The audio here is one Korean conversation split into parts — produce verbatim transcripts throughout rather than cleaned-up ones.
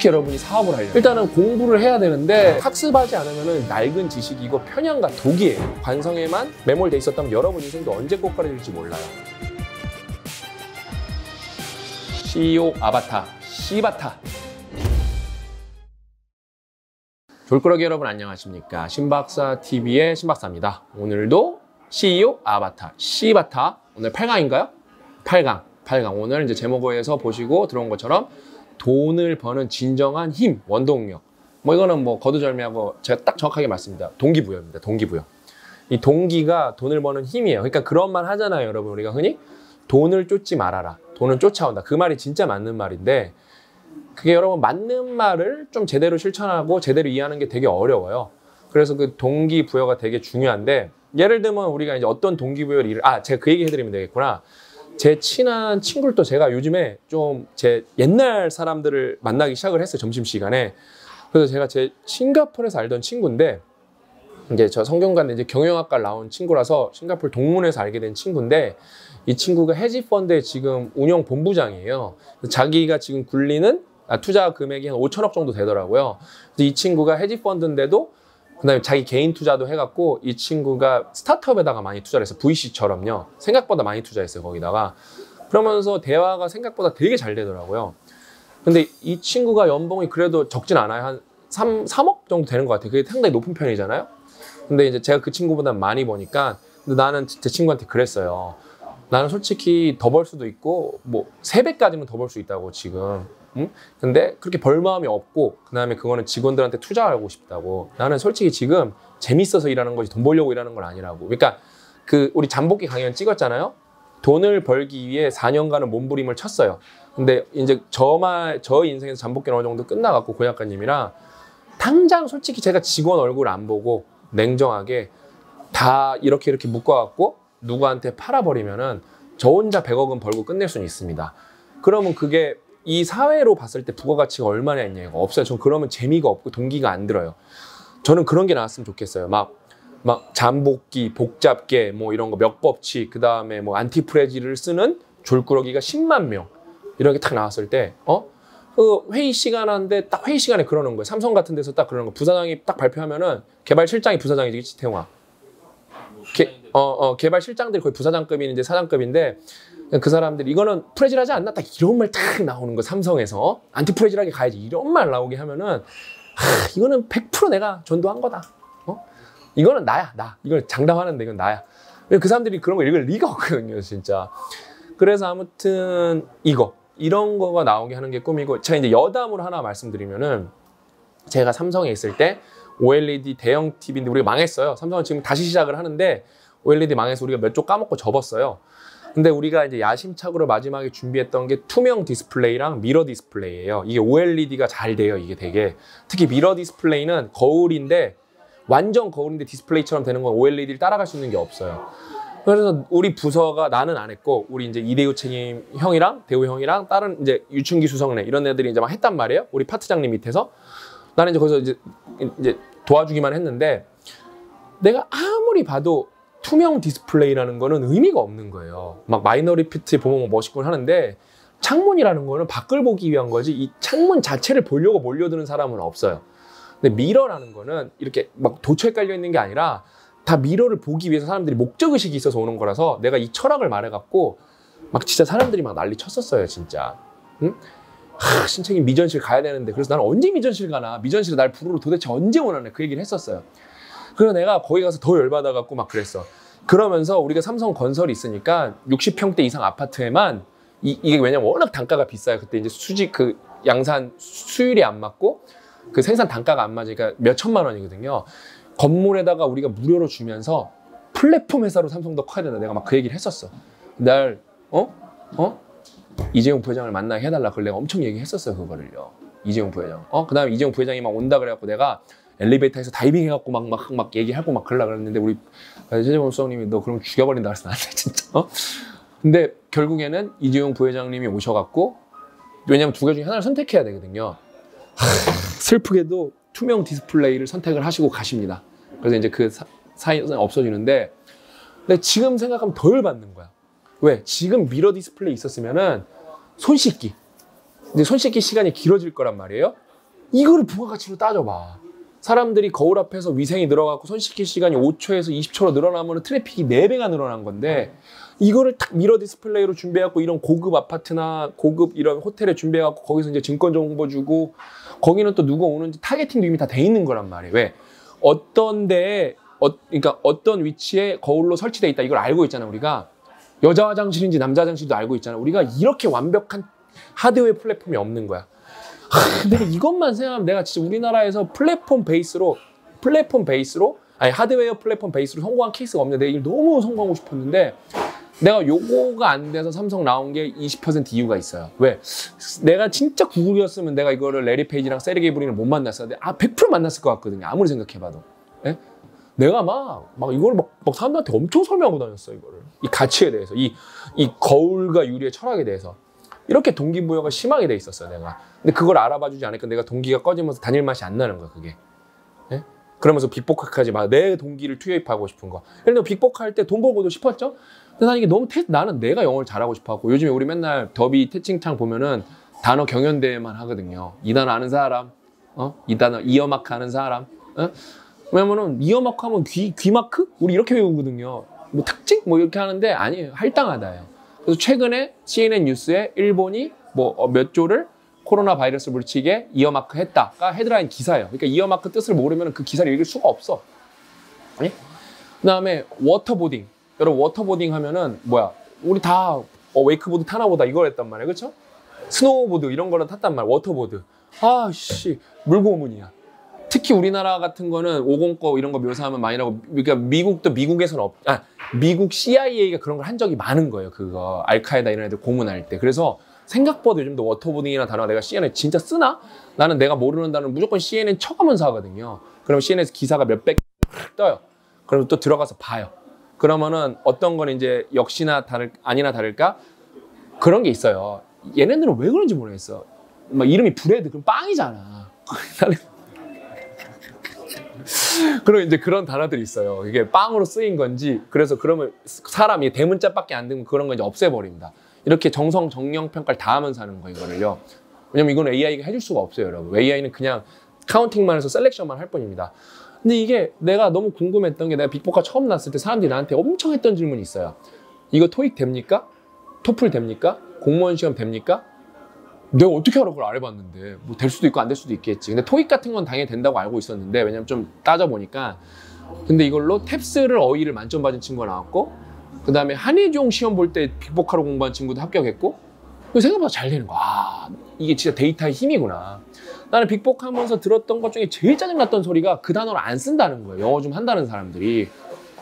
여러분이 사업을 하려면 일단은 공부를 해야 되는데 학습하지 않으면 낡은 지식이고 편향과 독이에요. 관성에만 매몰돼 있었다면 여러분 인생도 언제 꼬꾸라질지 몰라요. 씨이오 아바타, 씨바타. 졸꾸러기 여러분 안녕하십니까. 신박사티비의 신박사입니다. 오늘도 씨이오 아바타, 씨바타. 오늘 팔 강인가요? 팔 강. 팔 강. 오늘 이제 제목에서 보시고 들어온 것처럼 돈을 버는 진정한 힘, 원동력. 뭐 이거는 뭐 거두절미하고 제가 딱 정확하게 말씀드립니다. 동기부여입니다. 동기부여. 이 동기가 돈을 버는 힘이에요. 그러니까 그런 말 하잖아요, 여러분. 우리가 흔히 돈을 쫓지 말아라. 돈은 쫓아온다. 그 말이 진짜 맞는 말인데 그게 여러분 맞는 말을 좀 제대로 실천하고 제대로 이해하는 게 되게 어려워요. 그래서 그 동기부여가 되게 중요한데 예를 들면 우리가 이제 어떤 동기부여를 일을 아 제가 그 얘기 해드리면 되겠구나. 제 친한 친구를 제가 요즘에 좀 제 옛날 사람들을 만나기 시작을 했어요. 점심시간에. 그래서 제가 제 싱가포르에서 알던 친구인데 이제 저 성균관대 이제 경영학과를 나온 친구라서 싱가포르 동문회에서 알게 된 친구인데 이 친구가 헤지펀드의 지금 운영 본부장이에요. 자기가 지금 굴리는 투자 금액이 한 오천억 정도 되더라고요. 이 친구가 헤지펀드인데도 그다음에 자기 개인 투자도 해갖고 이 친구가 스타트업에다가 많이 투자를 했어요. 브이씨처럼요. 생각보다 많이 투자했어요. 거기다가. 그러면서 대화가 생각보다 되게 잘 되더라고요. 근데 이 친구가 연봉이 그래도 적진 않아요. 한 삼, 삼억 정도 되는 것 같아요. 그게 상당히 높은 편이잖아요. 근데 이제 제가 그 친구보다 많이 버니까 근데 나는 제 친구한테 그랬어요. 나는 솔직히 더 벌 수도 있고 뭐 세 배까지는 더 벌 수 있다고 지금. 응? 근데 그렇게 벌 마음이 없고 그 다음에 그거는 직원들한테 투자하고 싶다고. 나는 솔직히 지금 재밌어서 일하는 거지 돈 벌려고 일하는 건 아니라고. 그러니까 그 우리 잠복기 강연 찍었잖아요. 돈을 벌기 위해 사 년간은 몸부림을 쳤어요. 근데 이제 저만 저 인생에서 잠복기는 어느 정도 끝나갖고 고 작가님이랑 당장 솔직히 제가 직원 얼굴 안 보고 냉정하게 다 이렇게 이렇게 묶어갖고 누구한테 팔아버리면은 저 혼자 백억은 벌고 끝낼 수는 있습니다. 그러면 그게 이 사회로 봤을 때 부가가치가 얼마나 있냐가 없어요. 전 그러면 재미가 없고 동기가 안 들어요. 저는 그런 게 나왔으면 좋겠어요. 막, 막 잠복기, 복잡계, 뭐 이런 거 몇법칙, 그 다음에 뭐 안티프레지를 쓰는 졸꾸러기가 십만 명 이렇게 딱 나왔을 때, 어? 그 회의 시간 하는데 딱 회의 시간에 그러는 거예요. 삼성 같은 데서 딱 그러는 거. 부사장이 딱 발표하면은 개발실장이 부사장이지, 그치, 태용아? 개, 어, 어, 개발실장들이 거의 부사장급인 이제 사장급인데 그 사람들이 이거는 프레질하지 않나? 딱 이런 말 딱 나오는 거. 삼성에서 안티프레질하게 가야지 이런 말 나오게 하면은 하, 이거는 백 퍼센트 내가 전도한 거다. 어? 이거는 나야, 나. 이걸 장담하는데 이건 나야. 그 사람들이 그런 거 읽을 리가 없거든요, 진짜. 그래서 아무튼 이거 이런 거가 나오게 하는 게 꿈이고 제가 이제 여담으로 하나 말씀드리면은 제가 삼성에 있을 때 오엘이디 대형 티비인데 우리가 망했어요. 삼성은 지금 다시 시작을 하는데 오엘이디 망해서 우리가 몇 조 까먹고 접었어요. 근데 우리가 이제 야심차고로 마지막에 준비했던 게 투명 디스플레이랑 미러 디스플레이예요. 이게 오엘이디가 잘 돼요. 이게 되게. 특히 미러 디스플레이는 거울인데 완전 거울인데 디스플레이처럼 되는 건 오엘이디를 따라갈 수 있는 게 없어요. 그래서 우리 부서가 나는 안 했고 우리 이제 이대우 책임 형이랑 대우 형이랑 다른 이제 유충기 수석네 이런 애들이 이제 막 했단 말이에요. 우리 파트장님 밑에서. 나는 이제 거기서 이제, 이제 도와주기만 했는데 내가 아무리 봐도 투명 디스플레이라는 거는 의미가 없는 거예요. 막 마이너리피트 보면 뭐 멋있군 하는데 창문이라는 거는 밖을 보기 위한 거지 이 창문 자체를 보려고 몰려드는 사람은 없어요. 근데 미러라는 거는 이렇게 막 도처에 깔려 있는 게 아니라 다 미러를 보기 위해서 사람들이 목적의식이 있어서 오는 거라서 내가 이 철학을 말해갖고 막 진짜 사람들이 막 난리 쳤었어요, 진짜. 응? 하, 신책이 미전실 가야 되는데 그래서 나는 언제 미전실 가나? 미전실에 날 부르러 도대체 언제 오나네? 그 얘기를 했었어요. 그래서 내가 거기 가서 더 열받아갖고 막 그랬어. 그러면서 우리가 삼성 건설이 있으니까 육십 평대 이상 아파트에만 이, 이게 왜냐면 워낙 단가가 비싸요. 그때 이제 수직 그 양산 수율이 안 맞고 그 생산 단가가 안 맞으니까 몇 천만 원이거든요. 건물에다가 우리가 무료로 주면서 플랫폼 회사로 삼성도 커야 된다. 내가 막 그 얘기를 했었어. 날 어? 어? 이재용 부회장을 만나게 해달라. 그걸 내가 엄청 얘기했었어요. 그거를요. 이재용 부회장. 어? 그 다음에 이재용 부회장이 막 온다 그래갖고 내가 엘리베이터에서 다이빙 해갖고 막, 막, 막 얘기하고 막 그러려고 그랬는데 우리 최재범 수석님이 너 그럼 죽여버린다 그랬어. 나한테 진짜. 어? 근데 결국에는 이재용 부회장님이 오셔갖고 왜냐면 두 개 중에 하나를 선택해야 되거든요. 하, 슬프게도 투명 디스플레이를 선택을 하시고 가십니다. 그래서 이제 그 사이는 없어지는데 근데 지금 생각하면 더 열받는 거야. 왜? 지금 미러 디스플레이 있었으면은 손 씻기. 이제 손 씻기 시간이 길어질 거란 말이에요. 이거를 부가가치로 따져봐. 사람들이 거울 앞에서 위생이 늘어가고 손 씻길 시간이 오 초에서 이십 초로 늘어나면 트래픽이 네 배가 늘어난 건데 이거를 탁 미러 디스플레이로 준비해갖고 이런 고급 아파트나 고급 이런 호텔에 준비해갖고 거기서 이제 증권 정보 주고 거기는 또 누가 오는지 타겟팅도 이미 다 돼 있는 거란 말이에요. 왜? 어떤 데에 어, 그러니까 어떤 위치에 거울로 설치돼 있다 이걸 알고 있잖아 우리가. 여자 화장실인지 남자 화장실도 알고 있잖아. 우리가 이렇게 완벽한 하드웨어 플랫폼이 없는 거야. 하, 내가 이것만 생각하면 내가 진짜 우리나라에서 플랫폼 베이스로 플랫폼 베이스로 아니 하드웨어 플랫폼 베이스로 성공한 케이스가 없는데 내가 이걸 너무 성공하고 싶었는데 내가 요거가 안 돼서 삼성 나온 게 이십 퍼센트 이유가 있어요. 왜? 내가 진짜 구글이었으면 내가 이거를 레리 페이지랑 세르게이 브린을 못 만났었는데 아 백 퍼센트 만났을 것 같거든요. 아무리 생각해봐도. 예? 내가 막, 막 이걸 막, 막 사람들한테 엄청 설명하고 다녔어, 이거를. 이 가치에 대해서, 이, 이 거울과 유리의 철학에 대해서. 이렇게 동기부여가 심하게 돼 있었어요, 내가. 근데 그걸 알아봐 주지 않으니까 내가 동기가 꺼지면서 다닐 맛이 안 나는 거야, 그게. 예? 그러면서 빅보카까지 막 내 동기를 투입하고 싶은 거. 예를 들어 빅보카 할 때 돈 벌고도 싶었죠? 근데 나는 이게 너무 테, 나는 내가 영어를 잘하고 싶어 하고 요즘에 우리 맨날 더비 태칭창 보면은 단어 경연대회만 하거든요. 이 단어 아는 사람, 어? 이 단어 이어마크 아는 사람, 어? 왜냐면은 이어마크 하면 귀, 귀마크? 우리 이렇게 배우거든요. 뭐 특징? 뭐 이렇게 하는데 아니에요. 할당하다예요. 그래서 최근에 씨엔엔 뉴스에 일본이 뭐 몇 조를 코로나 바이러스 물치게 이어마크 했다가 헤드라인 기사예요. 그러니까 이어마크 뜻을 모르면 그 기사를 읽을 수가 없어. 예? 그 다음에 워터보딩. 여러분 워터보딩 하면은 뭐야? 우리 다 어, 웨이크보드 타나보다 이걸 했단 말이에요. 그렇죠? 스노우보드 이런 거를 탔단 말이야. 워터보드. 아씨 물고문이야. 특히 우리나라 같은 거는 오십 거 이런 거 묘사하면 많이 나고 그러니까 미국도 미국에서는 없, 아 미국 씨아이에이가 그런 걸 한 적이 많은 거예요. 그거 알카에다 이런 애들 고문할 때. 그래서 생각보다 요즘도 워터보딩이나 단어가 내가 씨엔엔 진짜 쓰나? 나는 내가 모르는 단어는 무조건 씨엔엔 쳐가면서 하거든요. 그럼 씨엔엔에서 기사가 몇백 떠요. 그럼 또 들어가서 봐요. 그러면은 어떤 건 이제 역시나 다를 아니나 다를까 그런 게 있어요. 얘네들은 왜 그런지 모르겠어. 막 이름이 브레드 그럼 빵이잖아. 나는 그럼 이제 그런 단어들이 있어요. 이게 빵으로 쓰인 건지 그래서 그러면 사람이 대문자밖에 안 되면 그런 거 이제 없애버립니다. 이렇게 정성 정령 평가를 다 하면서 하는 거 이거를요. 왜냐면 이건 에이아이가 해줄 수가 없어요, 여러분. 에이아이는 그냥 카운팅만 해서 셀렉션만 할 뿐입니다. 근데 이게 내가 너무 궁금했던 게 내가 빅보카 처음 났을 때 사람들이 나한테 엄청 했던 질문이 있어요. 이거 토익 됩니까? 토플 됩니까? 공무원 시험 됩니까? 내가 어떻게 알아? 그걸 안 해봤는데 뭐 될 수도 있고 안 될 수도 있겠지. 근데 토익 같은 건 당연히 된다고 알고 있었는데 왜냐면 좀 따져보니까 근데 이걸로 탭스를 어휘를 만점 받은 친구가 나왔고 그 다음에 한예종 시험 볼 때 빅보카로 공부한 친구도 합격했고 생각보다 잘 되는 거야. 아, 이게 진짜 데이터의 힘이구나. 나는 빅보카 하면서 들었던 것 중에 제일 짜증났던 소리가 그 단어를 안 쓴다는 거예요. 영어 좀 한다는 사람들이.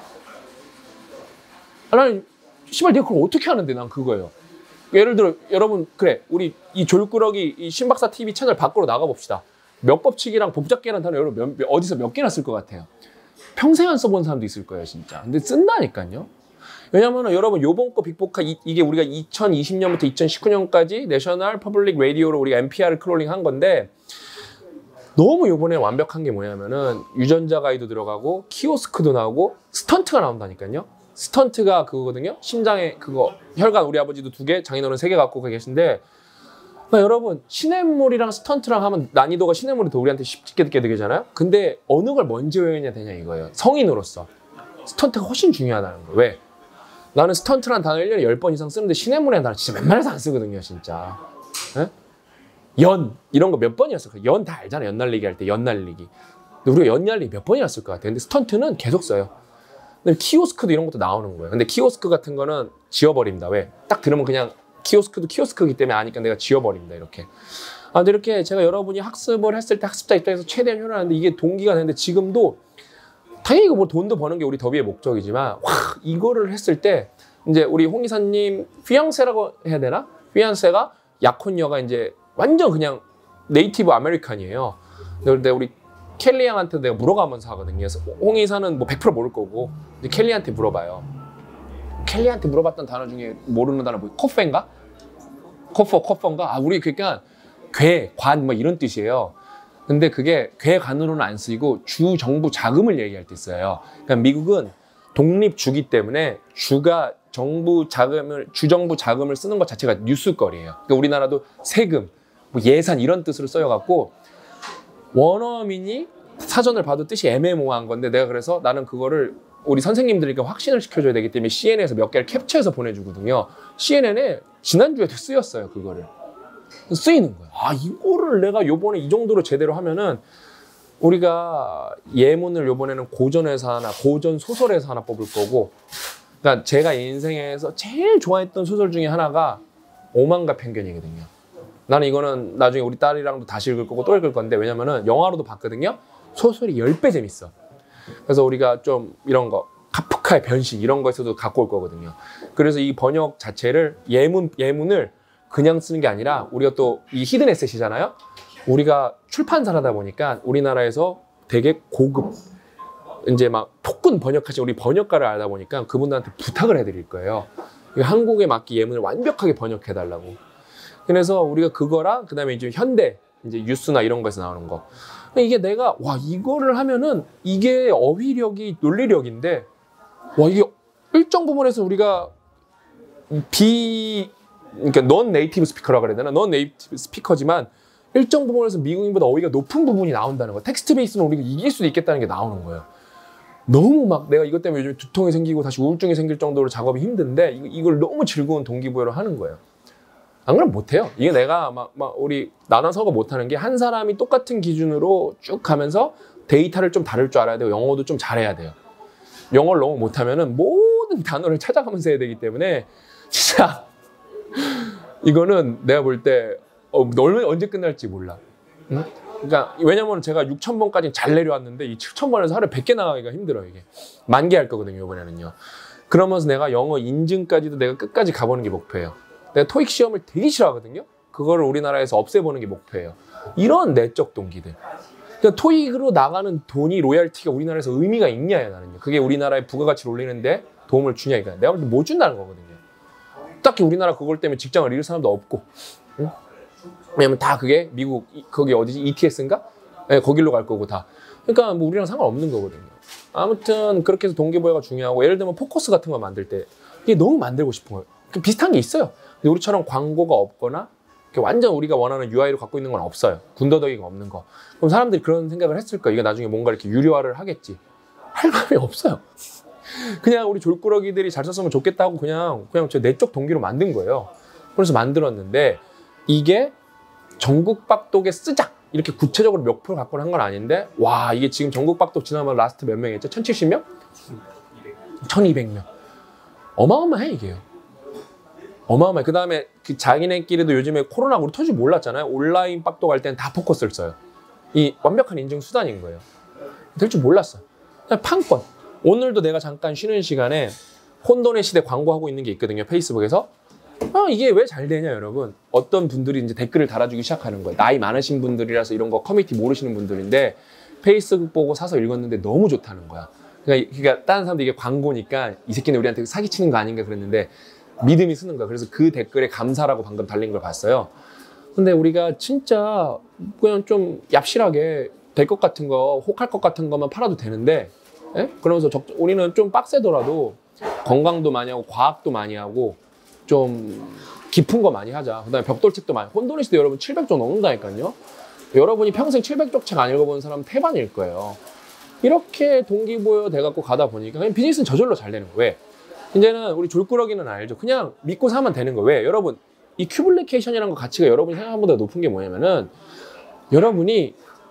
아, 나는 씨발 내가 그걸 어떻게 하는데 난 그거예요. 예를 들어 여러분 그래 우리 이 졸꾸러기 이 신박사 티비 채널 밖으로 나가봅시다. 몇 법칙이랑 복잡계란 단어 여러분 몇, 어디서 몇 개나 쓸 것 같아요. 평생 안 써본 사람도 있을 거예요 진짜. 근데 쓴다니까요. 왜냐면은 여러분 요번 거 빅보카 이, 이게 우리가 이천이십 년부터 이천십구 년까지 내셔널 퍼블릭 라디오로 우리가 엠피알을 크롤링 한 건데 너무 요번에 완벽한 게 뭐냐면은 유전자 가이드 들어가고 키오스크도 나오고 스턴트가 나온다니까요. 스턴트가 그거거든요. 심장에 그거 혈관 우리 아버지도 두 개, 장인어른 세 개 갖고 계신데 그러니까 여러분 시냇물이랑 스턴트랑 하면 난이도가 시냇물이 더 우리한테 쉽게 듣게 되잖아요. 근데 어느 걸 먼저 외우냐 되냐 이거예요. 성인으로서 스턴트가 훨씬 중요하다는 거예요. 왜? 나는 스턴트란 단어 일 년에 열 번 이상 쓰는데 시냇물이라는 단어 진짜 웬만해서 안 쓰거든요 진짜. 에? 연 이런 거 몇 번이었을까? 연 다 알잖아. 연 날리기 할 때 연 날리기. 근데 우리가 연 날리기 몇 번이나 쓸 것 같아. 근데 스턴트는 계속 써요. 근데 키오스크도 이런 것도 나오는 거예요. 근데 키오스크 같은 거는 지워버립니다. 왜? 딱 들으면 그냥 키오스크도 키오스크이기 때문에 아니까 내가 지워버립니다. 이렇게. 아, 근데 이렇게 제가 여러분이 학습을 했을 때 학습자 입장에서 최대한 효율하는데 이게 동기가 되는데 지금도 당연히 이거 뭐 돈도 버는 게 우리 더비의 목적이지만 와 이거를 했을 때 이제 우리 홍 이사님 피앙세라고 해야 되나? 피앙세가 약혼녀가 이제 완전 그냥 네이티브 아메리칸이에요. 근데 우리 켈리 양한테 내가 물어가면서 하거든요. 그래서 홍 이사는 뭐 백 퍼센트 모를 거고 이제 켈리한테 물어봐요. 켈리한테 물어봤던 단어 중에 모르는 단어 뭐 코페인가? 코퍼, 코퍼인가? 아 우리 그러니까 괴, 관 뭐 이런 뜻이에요. 근데 그게 괴관으로는 안 쓰이고 주 정부 자금을 얘기할 때 써요. 그러니까 미국은 독립주기 때문에 주가 정부 자금을 주정부 자금을 쓰는 것 자체가 뉴스거리예요. 그러니까 우리나라도 세금, 뭐 예산 이런 뜻으로 써여갖고 원어민이 사전을 봐도 뜻이 애매모호한 건데 내가 그래서 나는 그거를 우리 선생님들에게 확신을 시켜줘야 되기 때문에 씨엔엔에서 몇 개를 캡처해서 보내주거든요. 씨엔엔에 지난주에도 쓰였어요. 그거를. 쓰이는 거예요. 아, 이거를 내가 요번에 이 정도로 제대로 하면은 우리가 예문을 요번에는 고전에서 하나, 고전 소설에서 하나 뽑을 거고, 그러니까 제가 인생에서 제일 좋아했던 소설 중에 하나가 오만과 편견이거든요. 나는 이거는 나중에 우리 딸이랑도 다시 읽을 거고 또 읽을 건데, 왜냐면은 영화로도 봤거든요. 소설이 십 배 재밌어. 그래서 우리가 좀 이런 거, 카프카의 변신 이런 거에서도 갖고 올 거거든요. 그래서 이 번역 자체를 예문, 예문을 그냥 쓰는 게 아니라 우리가 또 이 히든 에셋이잖아요. 우리가 출판사라다 보니까 우리나라에서 되게 고급 이제 막 토큰 번역하신 우리 번역가를 알다 보니까 그분들한테 부탁을 해드릴 거예요. 한국에 맞게 예문을 완벽하게 번역해달라고. 그래서 우리가 그거랑 그다음에 이제 현대 이제 뉴스나 이런 거에서 나오는 거. 이게 내가 와 이거를 하면은 이게 어휘력이 논리력인데 와 이게 일정 부분에서 우리가 비 그러니까 넌 네이티브 스피커라고 그래야 되나? 넌 네이티브 스피커지만 일정 부분에서 미국인보다 어휘가 높은 부분이 나온다는 거. 텍스트 베이스는 우리가 이길 수도 있겠다는 게 나오는 거예요. 너무 막 내가 이것 때문에 요즘 두통이 생기고 다시 우울증이 생길 정도로 작업이 힘든데 이걸 너무 즐거운 동기부여로 하는 거예요. 안 그러면 못해요. 이게 내가 막, 막 우리 나눠서가 못하는 게 한 사람이 똑같은 기준으로 쭉 가면서 데이터를 좀 다룰 줄 알아야 되고 영어도 좀 잘해야 돼요. 영어를 너무 못하면은 모든 단어를 찾아가면서 해야 되기 때문에 진짜 이거는 내가 볼 때 어, 언제 끝날지 몰라. 응? 그러니까 왜냐면 제가 육천 번까지 잘 내려왔는데 이 칠천 번에서 하루에 백 개 나가기가 힘들어요. 이게 만 개 할 거거든요 이번에는요. 그러면서 내가 영어 인증까지도 내가 끝까지 가보는 게 목표예요. 내가 토익 시험을 되게 싫어하거든요. 그거를 우리나라에서 없애보는 게 목표예요. 이런 내적 동기들. 그러니까 토익으로 나가는 돈이 로얄티가 우리나라에서 의미가 있냐요 나는요. 그게 우리나라의 부가가치를 올리는데 도움을 주냐 이거야. 내가 볼 때 못 준다는 거거든요. 딱히 우리나라 그걸 때문에 직장을 잃을 사람도 없고. 응? 왜냐면 다 그게 미국 거기 어디지 이티에스인가? 네, 거길로 갈 거고 다. 그러니까 뭐 우리랑 상관없는 거거든요. 아무튼 그렇게 해서 동기부여가 중요하고 예를 들면 포커스 같은 거 만들 때 이게 너무 만들고 싶은 거예요. 비슷한 게 있어요. 근데 우리처럼 광고가 없거나 완전 우리가 원하는 유아이를 갖고 있는 건 없어요. 군더더기가 없는 거. 그럼 사람들이 그런 생각을 했을 거예요. 이게 나중에 뭔가 이렇게 유료화를 하겠지. 할 감이 없어요. 그냥 우리 졸꾸러기들이 잘 썼으면 좋겠다고 그냥 그냥 제 내적 동기로 만든 거예요. 그래서 만들었는데 이게 전국박독에 쓰자 이렇게 구체적으로 몇 프로 갖고 한 건 아닌데 와 이게 지금 전국박독 지나면 라스트 몇 명이었죠? 천칠십 명? 천이백 명. 어마어마해 이게요. 어마어마해. 그 다음에 그 자기네끼리도 요즘에 코로나 우리 터질 몰랐잖아요. 온라인 빡독 할 때는 다 포커스를 써요. 이 완벽한 인증 수단인 거예요. 될 줄 몰랐어. 그냥 판권. 오늘도 내가 잠깐 쉬는 시간에 혼돈의 시대 광고하고 있는 게 있거든요. 페이스북에서. 아, 이게 왜 잘 되냐 여러분. 어떤 분들이 이제 댓글을 달아주기 시작하는 거예요. 나이 많으신 분들이라서 이런 거 커뮤니티 모르시는 분들인데 페이스북 보고 사서 읽었는데 너무 좋다는 거야. 그러니까, 그러니까 다른 사람들 이게 광고니까 이 새끼는 우리한테 사기치는 거 아닌가 그랬는데 믿음이 쓰는 거야. 그래서 그 댓글에 감사라고 방금 달린 걸 봤어요. 근데 우리가 진짜 그냥 좀 얍실하게 될 것 같은 거, 혹할 것 같은 것만 팔아도 되는데 예? 그러면서 적, 우리는 좀 빡세더라도 건강도 많이 하고 과학도 많이 하고 좀 깊은 거 많이 하자. 그 다음에 벽돌책도 많이. 혼돈의 시대 여러분 칠백 쪽 넘는다니까요. 여러분이 평생 칠백 쪽 책 안 읽어본 사람은 태반일 거예요. 이렇게 동기부여 돼갖고 가다 보니까 그냥 비즈니스는 저절로 잘 되는 거예요. 왜? 이제는 우리 졸꾸러기는 알죠. 그냥 믿고 사면 되는 거예요. 왜? 여러분 이 큐블리케이션이라는 거 가치가 여러분이 생각한 것보다 높은 게 뭐냐면은 여러분이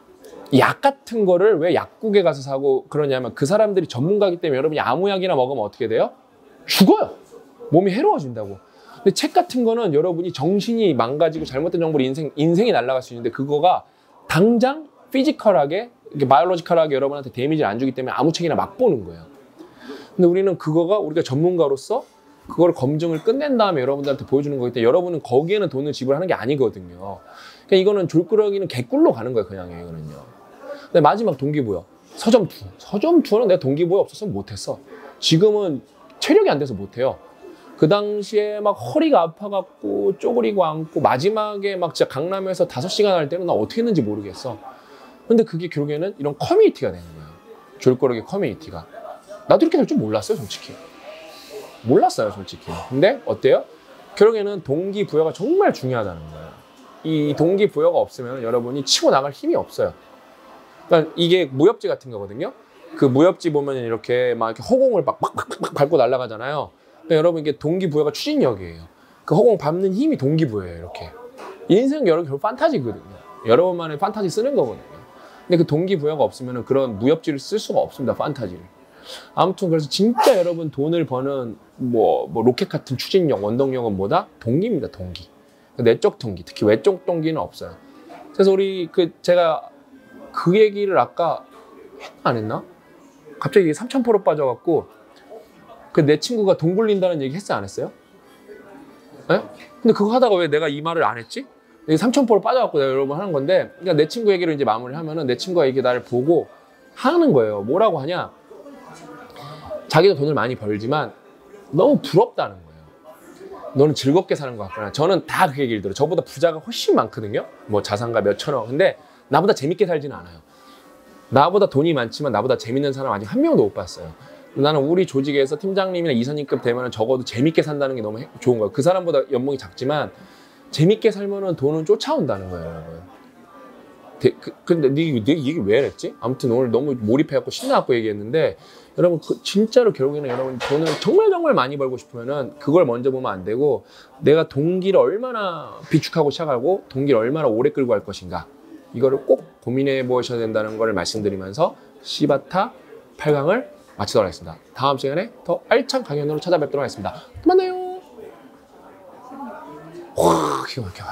약 같은 거를 왜 약국에 가서 사고 그러냐면 그 사람들이 전문가이기 때문에 여러분이 아무 약이나 먹으면 어떻게 돼요? 죽어요. 몸이 해로워진다고. 근데 책 같은 거는 여러분이 정신이 망가지고 잘못된 정보로 인생, 인생이 날아갈 수 있는데 그거가 당장 피지컬하게, 바이올로지컬하게 여러분한테 데미지를 안 주기 때문에 아무 책이나 막 보는 거예요. 근데 우리는 그거가 우리가 전문가로서 그걸 검증을 끝낸 다음에 여러분들한테 보여주는 거기 때문에 여러분은 거기에는 돈을 지불하는 게 아니거든요. 그러니까 이거는 졸꾸러기는 개꿀로 가는 거예요. 그냥 이거는요. 근데 마지막 동기부여. 서점 투어. 서점 투어는 내가 동기부여 없었으면 못했어. 지금은 체력이 안 돼서 못해요. 그 당시에 막 허리가 아파갖고 쪼그리고 앉고 마지막에 막 진짜 강남에서 다섯 시간 할 때는 나 어떻게 했는지 모르겠어. 근데 그게 결국에는 이런 커뮤니티가 되는 거예요. 졸꾸러기 커뮤니티가. 나도 이렇게 될 줄 몰랐어요, 솔직히. 몰랐어요, 솔직히. 근데 어때요? 결국에는 동기부여가 정말 중요하다는 거예요. 이 동기부여가 없으면 여러분이 치고 나갈 힘이 없어요. 그러니까 이게 무협지 같은 거거든요. 그 무협지 보면 이렇게 막 이렇게 허공을 막 팍팍팍 밟고 날아가잖아요. 그러니까 여러분 이게 동기부여가 추진력이에요. 그 허공 밟는 힘이 동기부여예요. 이렇게 인생 여러분 결국 판타지거든요. 여러분만의 판타지 쓰는 거거든요. 근데 그 동기부여가 없으면 그런 무협지를 쓸 수가 없습니다. 판타지를. 아무튼 그래서 진짜 여러분 돈을 버는 뭐, 뭐 로켓 같은 추진력, 원동력은 뭐다? 동기입니다. 동기. 내적 동기, 특히 외적 동기는 없어요. 그래서 우리 그 제가 그 얘기를 아까 했나 안 했나? 갑자기 삼천 퍼센트 빠져갖고 그 내 친구가 돈 굴린다는 얘기 했어요 안 했어요? 네? 근데 그거 하다가 왜 내가 이 말을 안 했지? 삼천 퍼센트 빠져갖고 내가 여러분 하는 건데, 그러니까 내 친구 얘기를 이제 마무리를 하면은 내 친구가 이게 나를 보고 하는 거예요. 뭐라고 하냐? 자기도 돈을 많이 벌지만 너무 부럽다는 거예요. 너는 즐겁게 사는 것 같구나. 저는 다 그 얘기를 들어요. 저보다 부자가 훨씬 많거든요. 뭐 자산가 몇천억. 근데 나보다 재밌게 살지는 않아요. 나보다 돈이 많지만 나보다 재밌는 사람 아직 한 명도 못 봤어요. 나는 우리 조직에서 팀장님이나 이사님급 되면 적어도 재밌게 산다는 게 너무 좋은 거예요. 그 사람보다 연봉이 작지만 재밌게 살면은 돈은 쫓아온다는 거예요, 여러분. 그, 근데 네, 네 얘기 왜 했지? 아무튼 오늘 너무 몰입해갖고 신나갖고 얘기했는데, 여러분 그 진짜로 결국에는 여러분 돈을 정말 정말 많이 벌고 싶으면은 그걸 먼저 보면 안 되고, 내가 동기를 얼마나 비축하고 시작하고 동기를 얼마나 오래 끌고 갈 것인가, 이거를 꼭 고민해 보셔야 된다는 걸 말씀드리면서 시바타 팔 강을 마치도록 하겠습니다. 다음 시간에 더 알찬 강연으로 찾아뵙도록 하겠습니다. 또 만나요. 와, 기가 막혀.